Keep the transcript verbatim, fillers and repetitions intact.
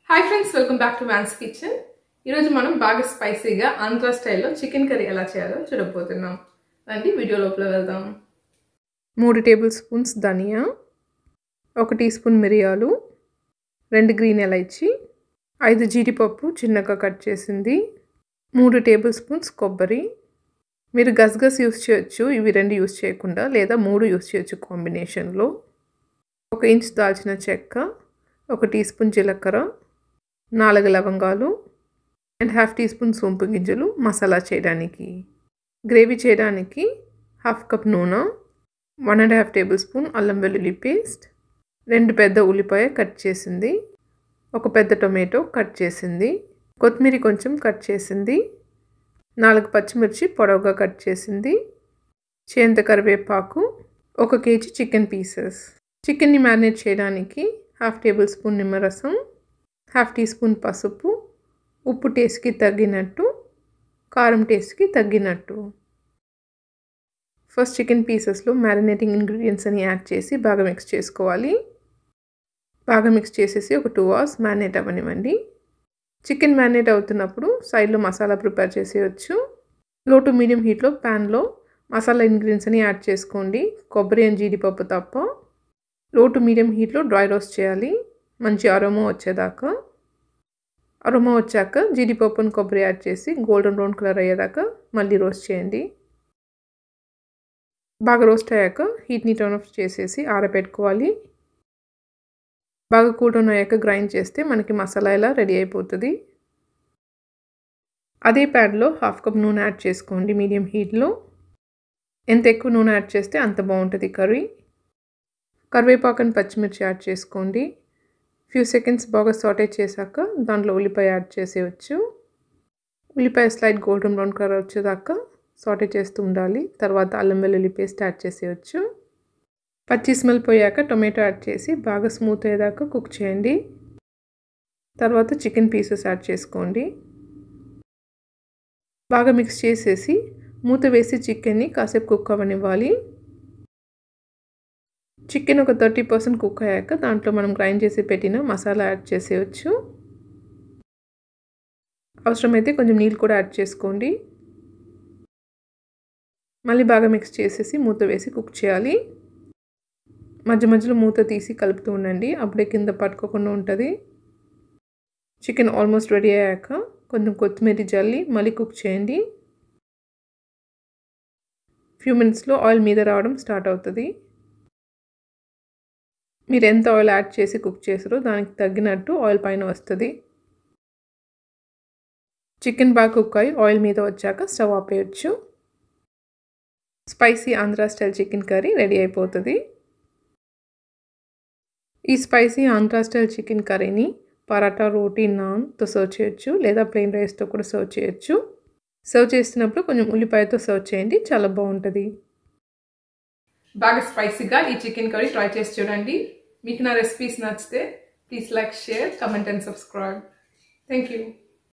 Hi friends, welcome back to Man's Kitchen. ఈరోజు మనం బాగా స్పైసీగా ఆంధ్ర స్టైల్లో చికెన్ కర్రీ ఎలా చేయాలో చూడబోతున్నాం. రండి వీడియో లోపల వెళ్దాం. మూడు టేబుల్ స్పూన్స్ ధనియా, ఒక టీ స్పూన్ మిరియాలు, రెండు గ్రీన్ ఎలైచి, ఐదు జీడిపప్పు చిన్నగా కట్ చేసింది, మూడు టేబుల్ స్పూన్స్ కొబ్బరి. మీరు గసగస్ యూస్ చేయొచ్చు, ఇవి రెండు యూస్ చేయకుండా, లేదా మూడు యూస్ చేయొచ్చు కాంబినేషన్లో. ఒక ఇంచ్ దాల్చిన చెక్క, ఒక టీ స్పూన్ జీలకర్ర, నాలుగు లవంగాలు అండ్ హాఫ్ టీ స్పూన్ సోంపు గింజలు మసాలా చేయడానికి. గ్రేవీ చేయడానికి హాఫ్ కప్ నూనె, one and half tablespoon అల్లం వెల్లుల్లి పేస్ట్, రెండు పెద్ద ఉల్లిపాయ కట్ చేసింది, ఒక పెద్ద టొమాటో కట్ చేసింది, కొత్తిమీర కొంచెం కట్ చేసింది, నాలుగు పచ్చిమిర్చి పొడవుగా కట్ చేసింది, చేంత కరివేపాకు, ఒక కేజీ చికెన్ పీసెస్. చికెన్ని మ్యారినేట్ చేయడానికి హాఫ్ టేబుల్ స్పూన్ నిమ్మరసం, హాఫ్ టీ స్పూన్ పసుపు, ఉప్పు టేస్ట్కి తగ్గినట్టు, కారం టేస్ట్కి తగ్గినట్టు. ఫస్ట్ చికెన్ పీసెస్లో మ్యారినేటింగ్ ఇంగ్రీడియంట్స్ అని యాడ్ చేసి బాగా మిక్స్ చేసుకోవాలి. బాగా మిక్స్ చేసేసి ఒక టూ అవర్స్ మ్యారినేట్ అవ్వనివ్వండి. చికెన్ మ్యారినేట్ అవుతున్నప్పుడు సైడ్లో మసాలా ప్రిపేర్ చేసేయచ్చు. లో టు మీడియం హీట్లో ప్యాన్లో మసాలా ఇంగ్రీడియంట్స్ అని యాడ్ చేసుకోండి, కొబ్బరి అండ్ జీడిపప్పు తప్ప. లో టు మీడియం హీట్లో డ్రై రోస్ట్ చేయాలి, మంచి అరోమా వచ్చేదాకా. అరోమా వచ్చాక జీడిపప్పును కొబ్బరి యాడ్ చేసి గోల్డెన్ బ్రౌన్ కలర్ అయ్యేదాకా మళ్ళీ రోస్ట్ చేయండి. బాగా రోస్ట్ అయ్యాక హీట్ని టర్న్ ఆఫ్ చేసేసి ఆరబెట్టుకోవాలి. బాగా కూల్ డౌన్ అయ్యాక గ్రైండ్ చేస్తే మనకి మసాలా ఇలా రెడీ అయిపోతుంది. అదే ప్యాన్లో హాఫ్ కప్ నూనె యాడ్ చేసుకోండి మీడియం హీట్లో. ఎంత ఎక్కువ నూనె యాడ్ చేస్తే అంత బాగుంటుంది కర్రీ. కరివేపాకుని పచ్చిమిర్చి యాడ్ చేసుకోండి. ఫ్యూ సెకండ్స్ బాగా సాటే చేశాక దాంట్లో ఉల్లిపాయ యాడ్ చేసేయచ్చు. ఉల్లిపాయ స్లైట్ గోల్డెన్ బ్రౌన్ కలర్ వచ్చేదాకా సాటే చేస్తూ ఉండాలి. తర్వాత అల్లం వెల్లుల్లి పేస్ట్ యాడ్ చేసేయచ్చు. పచ్చి స్మెల్ పోయాక టొమాటో యాడ్ చేసి బాగా స్మూత్ అయ్యేదాకా కుక్ చేయండి. తర్వాత చికెన్ పీసెస్ యాడ్ చేసుకోండి. బాగా మిక్స్ చేసేసి మూత వేసి చికెన్ని కాసేపు కుక్ అవ్వనివ్వాలి. చికెన్ ఒక థర్టీ పర్సెంట్ కుక్ అయ్యాక దాంట్లో మనం గ్రైండ్ చేసి పెట్టిన మసాలా యాడ్ చేసేయచ్చు. అవసరమైతే కొంచెం నీళ్ళు కూడా యాడ్ చేసుకోండి. మళ్ళీ బాగా మిక్స్ చేసేసి మూత వేసి కుక్ చేయాలి. మధ్య మధ్యలో మూత తీసి కలుపుతూ ఉండండి, అప్పుడే కింద పట్టుకోకుండా ఉంటుంది. చికెన్ ఆల్మోస్ట్ రెడీ అయ్యాక కొంచెం కొత్తిమీర జల్లి మళ్ళీ కుక్ చేయండి. ఫ్యూ మినిట్స్లో ఆయిల్ మీద రావడం స్టార్ట్ అవుతుంది. మీరు ఎంత ఆయిల్ యాడ్ చేసి కుక్ చేసారో దానికి తగ్గినట్టు ఆయిల్ పైన వస్తుంది. చికెన్ బాగా కుక్ అయ్యి ఆయిల్ మీద వచ్చాక స్టవ్ ఆపేయచ్చు. Spicy Andhra style chicken curry ready అయిపోతుంది. ఈ స్పైసీ ఆంధ్ర స్టైల్ చికెన్ కర్రీని పరాటా, రోటీ, నాన్తో సర్వ్ చేయొచ్చు, లేదా ప్లెయిన్ రైస్తో కూడా సర్వ్ చేయొచ్చు. సర్వ్ చేస్తున్నప్పుడు కొంచెం ఉల్లిపాయతో సర్వ్ చేయండి, చాలా బాగుంటుంది. బాగా స్పైసీగా ఈ చికెన్ కర్రీ ట్రై చేసి చూడండి. మీకు నా రెసిపీస్ నచ్చితే please like, share, comment and subscribe. Thank you.